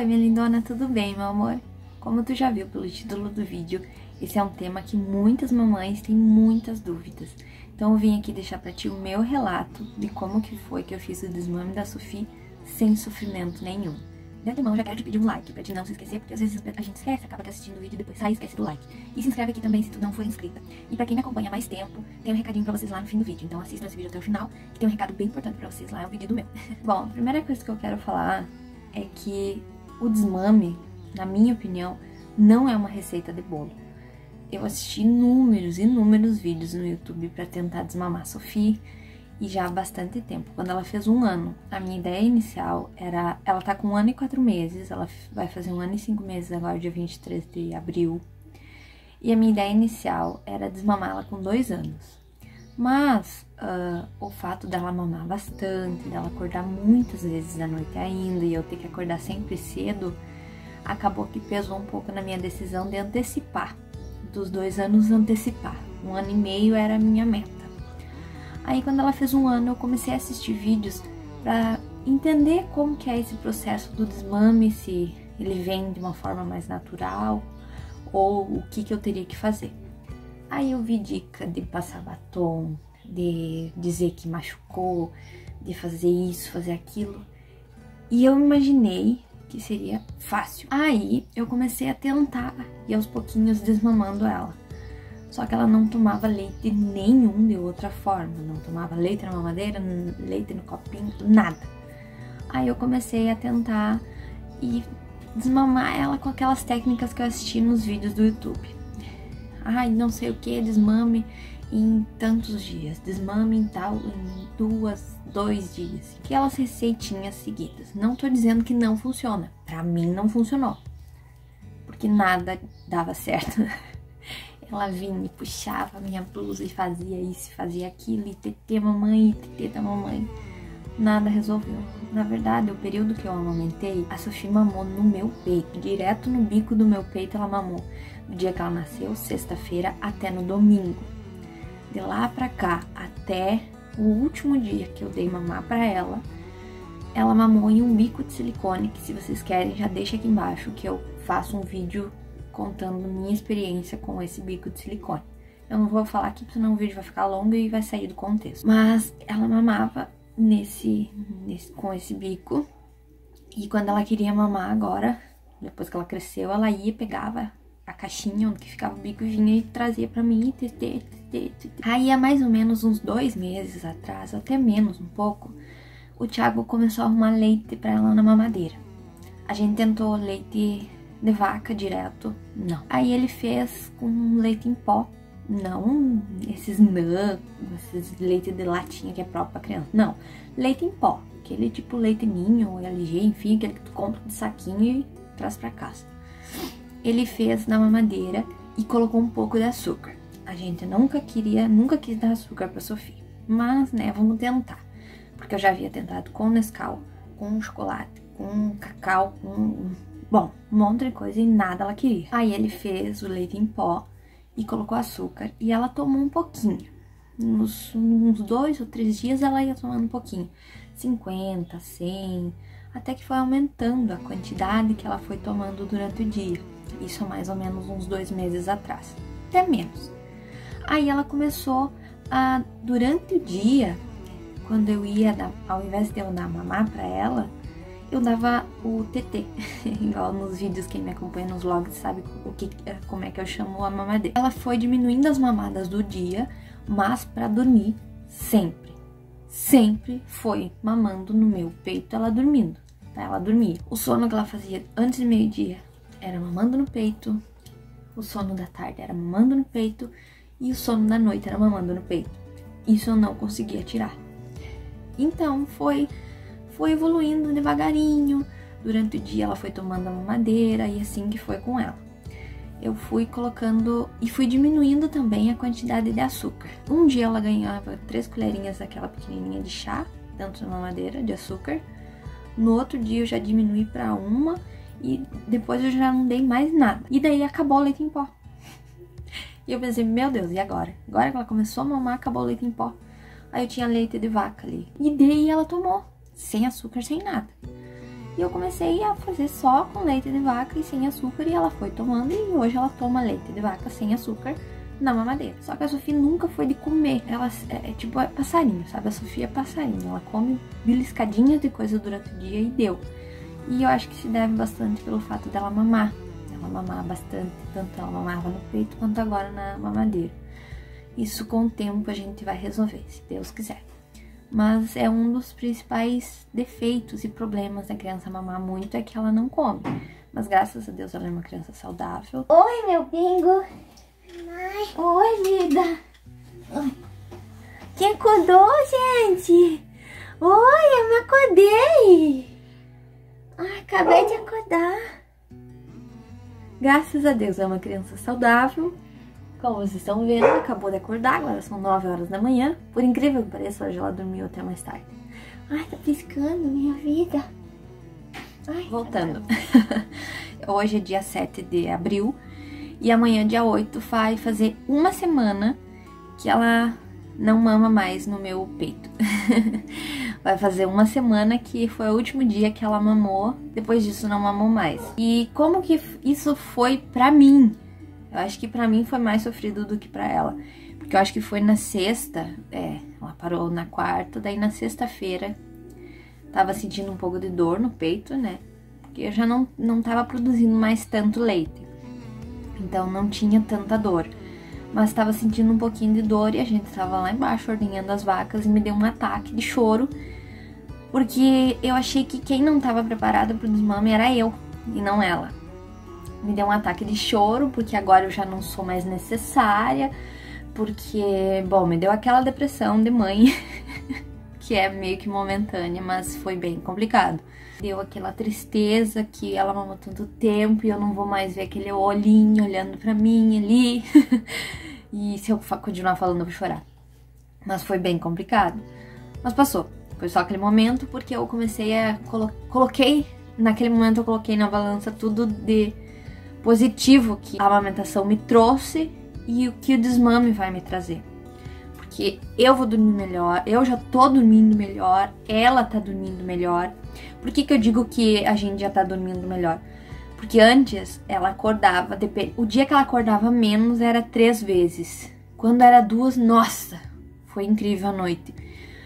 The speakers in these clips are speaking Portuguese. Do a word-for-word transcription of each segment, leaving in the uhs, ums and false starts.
Oi, minha lindona, tudo bem, meu amor? Como tu já viu pelo título do vídeo, esse é um tema que muitas mamães têm muitas dúvidas. Então eu vim aqui deixar pra ti o meu relato de como que foi que eu fiz o desmame da Sofia sem sofrimento nenhum. De antemão, já quero te pedir um like pra te não se esquecer, porque às vezes a gente esquece, acaba assistindo o vídeo e depois sai e esquece do like. E se inscreve aqui também se tu não for inscrita. E pra quem me acompanha há mais tempo, tem um recadinho pra vocês lá no fim do vídeo. Então assistam esse vídeo até o final, que tem um recado bem importante pra vocês lá, é um pedido meu. Bom, a primeira coisa que eu quero falar é que o desmame, na minha opinião, não é uma receita de bolo. Eu assisti inúmeros, inúmeros vídeos no YouTube pra tentar desmamar a Sofia, e já há bastante tempo. Quando ela fez um ano, a minha ideia inicial era... Ela tá com um ano e quatro meses, ela vai fazer um ano e cinco meses agora, dia vinte e três de abril. E a minha ideia inicial era desmamá-la com dois anos. Mas uh, o fato dela mamar bastante, dela acordar muitas vezes à noite ainda, e eu ter que acordar sempre cedo, acabou que pesou um pouco na minha decisão de antecipar. Dos dois anos, antecipar. Um ano e meio era a minha meta. Aí quando ela fez um ano, eu comecei a assistir vídeos pra entender como que é esse processo do desmame, se ele vem de uma forma mais natural, ou o que que eu teria que fazer. Aí eu vi dica de passar batom, de dizer que machucou, de fazer isso, fazer aquilo. E eu imaginei que seria fácil. Aí eu comecei a tentar e aos pouquinhos desmamando ela. Só que ela não tomava leite nenhum de outra forma. Não tomava leite na mamadeira, leite no copinho, nada. Aí eu comecei a tentar e desmamar ela com aquelas técnicas que eu assisti nos vídeos do YouTube. Ai, não sei o que, desmame em tantos dias. Desmame em tal, em duas, dois dias. Aquelas receitinhas seguidas. Não tô dizendo que não funciona. Pra mim não funcionou. Porque nada dava certo. Ela vinha e puxava a minha blusa e fazia isso, fazia aquilo, e tetê mamãe, e tetê da mamãe. Nada resolveu. Na verdade, o período que eu amamentei, a Sofia mamou no meu peito, direto no bico do meu peito ela mamou. Do dia que ela nasceu, sexta-feira, até no domingo. De lá pra cá, até o último dia que eu dei mamar pra ela, ela mamou em um bico de silicone, que se vocês querem, já deixa aqui embaixo, que eu faço um vídeo contando minha experiência com esse bico de silicone. Eu não vou falar aqui, senão o vídeo vai ficar longo e vai sair do contexto. Mas ela mamava nesse, nesse, com esse bico. E quando ela queria mamar agora, depois que ela cresceu, ela ia, pegava a caixinha onde que ficava o bico e vinha e trazia pra mim. Tetê, tetê, tetê. Aí há mais ou menos uns dois meses atrás, até menos um pouco, o Thiago começou a arrumar leite pra ela na mamadeira. A gente tentou leite de vaca direto, não. Aí ele fez com leite em pó, não esses nã, esses leite de latinha que é próprio pra criança, não. Leite em pó, aquele tipo leite ninho ou L G, enfim, aquele que tu compra de saquinho e traz pra casa. Ele fez na mamadeira e colocou um pouco de açúcar. A gente nunca queria, nunca quis dar açúcar pra Sofia, mas né, vamos tentar. Porque eu já havia tentado com Nescau, com chocolate, com cacau, com... Bom, um monte de coisa e nada ela queria. Aí ele fez o leite em pó e colocou açúcar e ela tomou um pouquinho. Nos, uns dois ou três dias ela ia tomando um pouquinho. cinquenta, cem, até que foi aumentando a quantidade que ela foi tomando durante o dia. Isso há mais ou menos uns dois meses atrás, até menos. Aí ela começou a, durante o dia, quando eu ia, dar, ao invés de eu dar mamar pra ela, eu dava o tetê, igual nos vídeos, quem me acompanha nos vlogs sabe o que, como é que eu chamo a mamadeira. Ela foi diminuindo as mamadas do dia, mas pra dormir, sempre, sempre foi mamando no meu peito, ela dormindo, tá? Ela dormia. O sono que ela fazia antes do meio-dia era mamando no peito, o sono da tarde era mamando no peito, e o sono da noite era mamando no peito. Isso eu não conseguia tirar. Então foi... Foi evoluindo devagarinho, durante o dia ela foi tomando a mamadeira e assim que foi com ela. Eu fui colocando e fui diminuindo também a quantidade de açúcar. Um dia ela ganhava três colherinhas daquela pequenininha de chá, dentro da mamadeira, de açúcar. No outro dia eu já diminui para uma e depois eu já não dei mais nada. E daí acabou o leite em pó. E eu pensei, meu Deus, e agora? Agora que ela começou a mamar, acabou o leite em pó. Aí eu tinha leite de vaca ali. E daí ela tomou. Sem açúcar, sem nada. E eu comecei a fazer só com leite de vaca e sem açúcar, e ela foi tomando, e hoje ela toma leite de vaca sem açúcar na mamadeira. Só que a Sofia nunca foi de comer, ela é, é tipo é passarinho, sabe? A Sofia é passarinho, ela come beliscadinhas de coisa durante o dia e deu. E eu acho que se deve bastante pelo fato dela mamar, ela mamar bastante, tanto ela mamava no peito quanto agora na mamadeira. Isso com o tempo a gente vai resolver, se Deus quiser. Mas é um dos principais defeitos e problemas da criança mamar muito, é que ela não come. Mas graças a Deus ela é uma criança saudável. Oi, meu pingo! Mãe. Oi, vida! Oi. Quem acordou, gente? Oi, eu me acordei! Ai, acabei de acordar. Graças a Deus é uma criança saudável. Como vocês estão vendo, acabou de acordar, agora são nove horas da manhã. Por incrível que pareça, hoje ela dormiu até mais tarde. Ai, tá piscando, minha vida. Ai, voltando. Hoje é dia sete de abril e amanhã, dia oito, vai fazer uma semana que ela não mama mais no meu peito. Vai fazer uma semana que foi o último dia que ela mamou, depois disso não mamou mais. E como que isso foi pra mim? Eu acho que pra mim foi mais sofrido do que pra ela. Porque eu acho que foi na sexta, é, ela parou na quarta, daí na sexta-feira tava sentindo um pouco de dor no peito, né? Porque eu já não, não tava produzindo mais tanto leite. Então não tinha tanta dor. Mas tava sentindo um pouquinho de dor e a gente tava lá embaixo ordenhando as vacas e me deu um ataque de choro. Porque eu achei que quem não tava preparada pro desmame era eu e não ela. Me deu um ataque de choro, porque agora eu já não sou mais necessária, porque, bom, me deu aquela depressão de mãe, que é meio que momentânea, mas foi bem complicado. Deu aquela tristeza que ela mamou tanto tempo e eu não vou mais ver aquele olhinho olhando pra mim ali, e se eu continuar falando eu vou chorar. Mas foi bem complicado, mas passou. Foi só aquele momento, porque eu comecei a... Colo coloquei, naquele momento eu coloquei na balança tudo de positivo que a amamentação me trouxe e o que o desmame vai me trazer. Porque eu vou dormir melhor, eu já tô dormindo melhor, ela tá dormindo melhor. Por que que eu digo que a gente já tá dormindo melhor? Porque antes ela acordava, o dia que ela acordava menos era três vezes. Quando era duas, nossa, foi incrível a noite.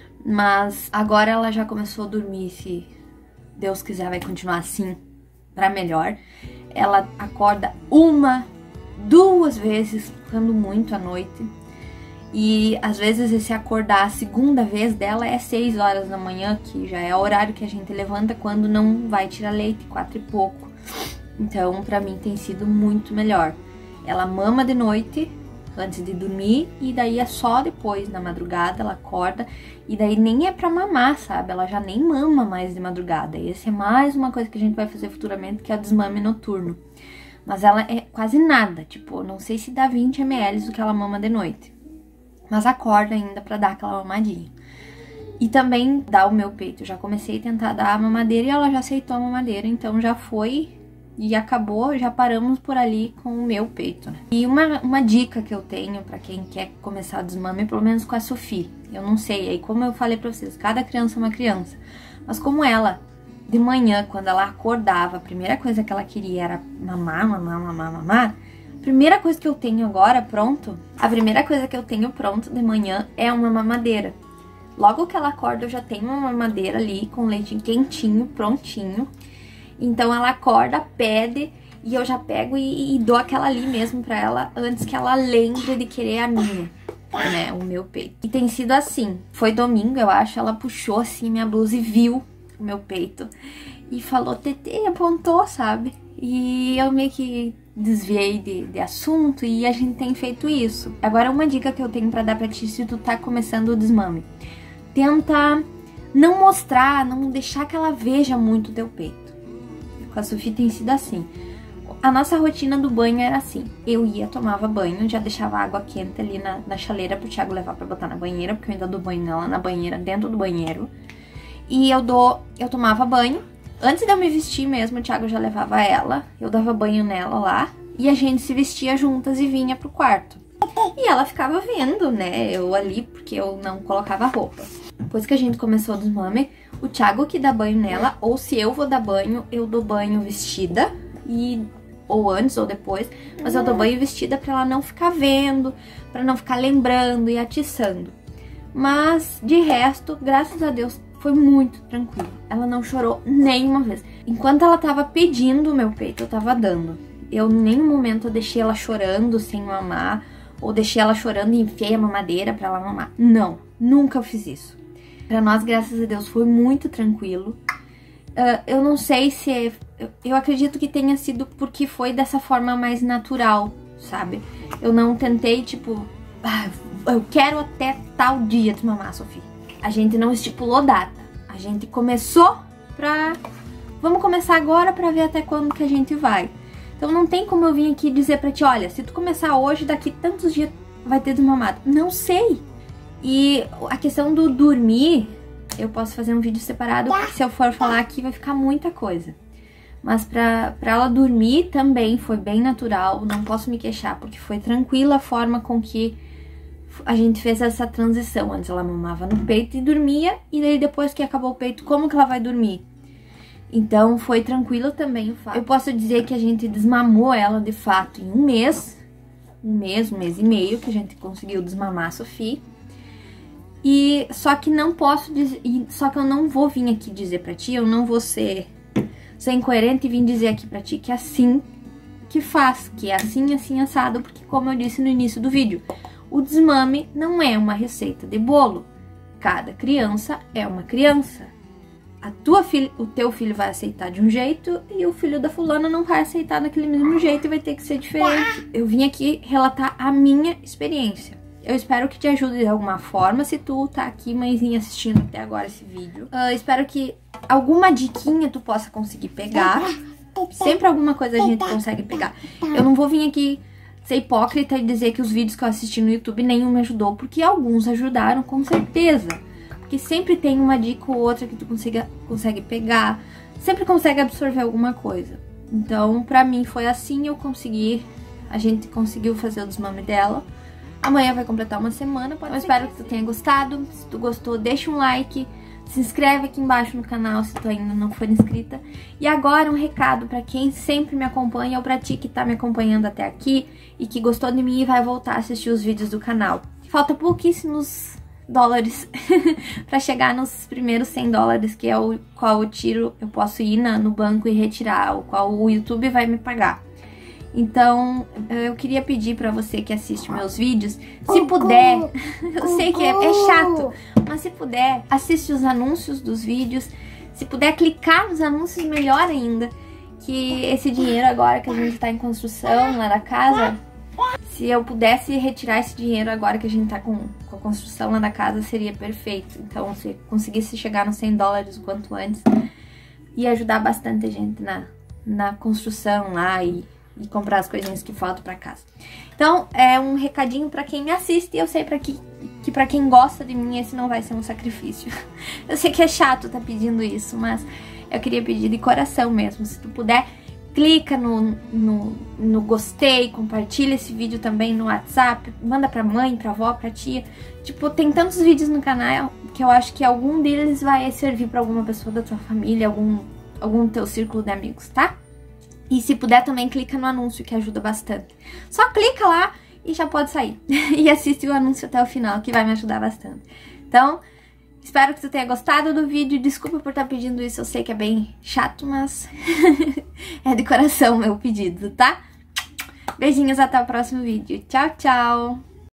Mas agora ela já começou a dormir, se Deus quiser vai continuar assim, pra melhor. Ela acorda uma, duas vezes, quando muito à noite. E às vezes esse acordar a segunda vez dela é seis horas da manhã, que já é o horário que a gente levanta quando não vai tirar leite, quatro e pouco. Então pra mim tem sido muito melhor. Ela mama de noite, antes de dormir, e daí é só depois, na madrugada, ela acorda. E daí nem é pra mamar, sabe? Ela já nem mama mais de madrugada. E essa é mais uma coisa que a gente vai fazer futuramente, que é o desmame noturno. Mas ela é quase nada, tipo, não sei se dá vinte mililitros do que ela mama de noite. Mas acorda ainda pra dar aquela mamadinha. E também dá o meu peito. Eu já comecei a tentar dar a mamadeira e ela já aceitou a mamadeira, então já foi e acabou, já paramos por ali com o meu peito, né? E uma, uma dica que eu tenho pra quem quer começar o desmame, pelo menos com a Sofia, eu não sei, aí como eu falei pra vocês, cada criança é uma criança, mas como ela, de manhã, quando ela acordava, a primeira coisa que ela queria era mamar, mamar, mamar, mamar, a primeira coisa que eu tenho agora pronto, a primeira coisa que eu tenho pronto de manhã é uma mamadeira. Logo que ela acorda, eu já tenho uma mamadeira ali com leitinho quentinho, prontinho. Então ela acorda, pede e eu já pego e, e dou aquela ali mesmo pra ela antes que ela lembre de querer a minha, né, o meu peito. E tem sido assim, foi domingo eu acho, ela puxou assim minha blusa e viu o meu peito e falou, Tetê, apontou, sabe? E eu meio que desviei de, de assunto e a gente tem feito isso. Agora uma dica que eu tenho pra dar pra ti se tu tá começando o desmame. Tenta não mostrar, não deixar que ela veja muito o teu peito. Com a Sofia tem sido assim. A nossa rotina do banho era assim. Eu ia, tomava banho, já deixava água quente ali na, na chaleira pro Thiago levar pra botar na banheira, porque eu ainda dou banho nela na banheira, dentro do banheiro. E eu dou, eu tomava banho. Antes de eu me vestir mesmo, o Thiago já levava ela. Eu dava banho nela lá. E a gente se vestia juntas e vinha pro quarto. E ela ficava vendo, né, eu ali, porque eu não colocava roupa. Depois que a gente começou o desmame, o Thiago que dá banho nela, ou se eu vou dar banho, eu dou banho vestida, e ou antes ou depois, mas eu dou banho vestida pra ela não ficar vendo, pra não ficar lembrando e atiçando. Mas, de resto, graças a Deus, foi muito tranquilo. Ela não chorou nenhuma vez. Enquanto ela tava pedindo o meu peito, eu tava dando. Eu, em nenhum momento, eu deixei ela chorando sem mamar, ou deixei ela chorando e enfiei a mamadeira pra ela mamar. Não, nunca fiz isso. Pra nós, graças a Deus, foi muito tranquilo. Uh, eu não sei se... É, eu, eu acredito que tenha sido porque foi dessa forma mais natural, sabe? Eu não tentei, tipo... Ah, eu quero até tal dia te mamar, Sofia. A gente não estipulou data. A gente começou pra... Vamos começar agora pra ver até quando que a gente vai. Então não tem como eu vir aqui dizer pra ti, olha, se tu começar hoje, daqui tantos dias vai ter desmamado. Não sei. E a questão do dormir, eu posso fazer um vídeo separado, porque se eu for falar aqui vai ficar muita coisa. Mas pra, pra ela dormir também foi bem natural, não posso me queixar, porque foi tranquila a forma com que a gente fez essa transição. Antes ela mamava no peito e dormia, e daí depois que acabou o peito, como que ela vai dormir? Então foi tranquilo também o fato. Eu posso dizer que a gente desmamou ela de fato em um mês, um mês, um mês e meio que a gente conseguiu desmamar a Sofia. E só que não posso dizer, só que eu não vou vir aqui dizer pra ti, eu não vou ser, ser incoerente e vir dizer aqui pra ti que é assim que faz, que é assim, assim, assado, porque como eu disse no início do vídeo, o desmame não é uma receita de bolo. Cada criança é uma criança. A tua filha, o teu filho vai aceitar de um jeito e o filho da fulana não vai aceitar daquele mesmo jeito e vai ter que ser diferente. Eu vim aqui relatar a minha experiência. Eu espero que te ajude de alguma forma se tu tá aqui, mãezinha, assistindo até agora esse vídeo. Uh, espero que alguma diquinha tu possa conseguir pegar. Sempre alguma coisa a gente consegue pegar. Eu não vou vir aqui ser hipócrita e dizer que os vídeos que eu assisti no YouTube nenhum me ajudou, porque alguns ajudaram com certeza. Porque sempre tem uma dica ou outra que tu consiga, consegue pegar, sempre consegue absorver alguma coisa. Então, pra mim foi assim, eu consegui, a gente conseguiu fazer o desmame dela. Amanhã vai completar uma semana, pode eu espero que tu tenha gostado. Se tu gostou, deixa um like, se inscreve aqui embaixo no canal se tu ainda não for inscrita. E agora um recado pra quem sempre me acompanha, ou pra ti que tá me acompanhando até aqui e que gostou de mim e vai voltar a assistir os vídeos do canal. Falta pouquíssimos dólares pra chegar nos primeiros cem dólares, que é o qual eu tiro, eu posso ir na, no banco e retirar, o qual o YouTube vai me pagar. Então, eu queria pedir pra você que assiste meus vídeos, se puder, eu sei que é, é chato, mas se puder, assiste os anúncios dos vídeos, se puder clicar nos anúncios, melhor ainda, que esse dinheiro agora que a gente tá em construção lá na casa, se eu pudesse retirar esse dinheiro agora que a gente tá com, com a construção lá na casa, seria perfeito. Então, se conseguisse chegar nos cem dólares o quanto antes, ia ajudar bastante a gente na, na construção lá e, e comprar as coisinhas que faltam pra casa. Então, é um recadinho pra quem me assiste, e eu sei pra que, que pra quem gosta de mim, esse não vai ser um sacrifício. Eu sei que é chato tá pedindo isso, mas eu queria pedir de coração mesmo. Se tu puder, clica no, no, no gostei, compartilha esse vídeo também no WhatsApp, manda pra mãe, pra avó, pra tia. Tipo, tem tantos vídeos no canal que eu acho que algum deles vai servir pra alguma pessoa da tua família, algum, algum teu círculo de amigos, tá? E se puder também clica no anúncio, que ajuda bastante. Só clica lá e já pode sair. E assiste o anúncio até o final, que vai me ajudar bastante. Então, espero que tu tenha gostado do vídeo. Desculpa por estar pedindo isso, eu sei que é bem chato, mas é de coração meu pedido, tá? Beijinhos, até o próximo vídeo. Tchau, tchau!